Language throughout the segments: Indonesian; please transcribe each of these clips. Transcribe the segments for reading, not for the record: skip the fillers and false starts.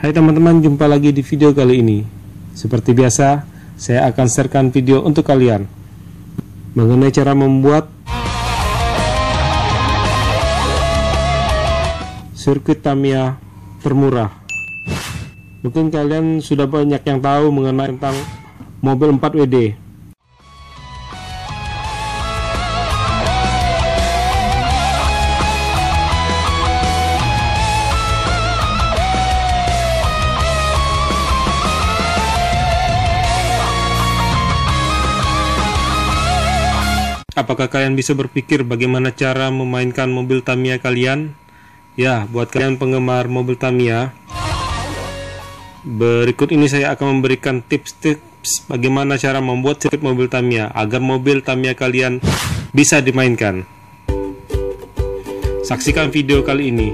Hai teman-teman, jumpa lagi di video kali ini. Seperti biasa, saya akan sharekan video untuk kalian mengenai cara membuat sirkuit Tamiya termurah. Mungkin kalian sudah banyak yang tahu mengenai tentang mobil 4WD. Apakah kalian bisa berpikir bagaimana cara memainkan mobil Tamiya kalian? Ya, buat kalian penggemar mobil Tamiya, berikut ini saya akan memberikan tips-tips bagaimana cara membuat sirkuit mobil Tamiya agar mobil Tamiya kalian bisa dimainkan. Saksikan video kali ini.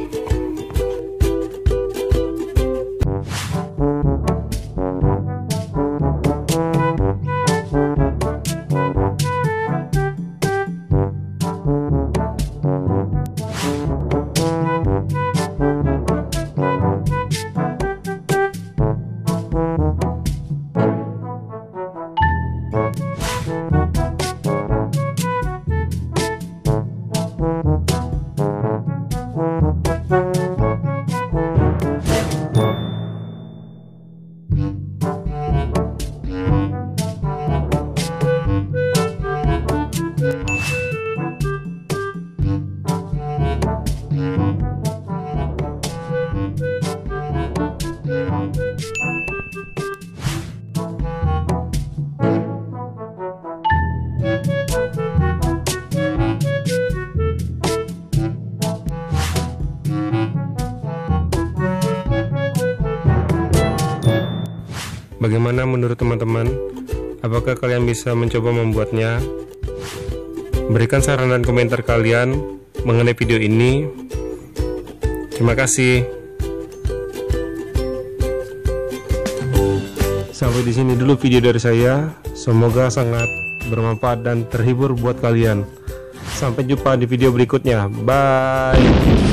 Bagaimana menurut teman-teman? Apakah kalian bisa mencoba membuatnya? Berikan saran dan komentar kalian mengenai video ini. Terima kasih. Sampai di sini dulu video dari saya. Semoga sangat bermanfaat dan terhibur buat kalian. Sampai jumpa di video berikutnya. Bye.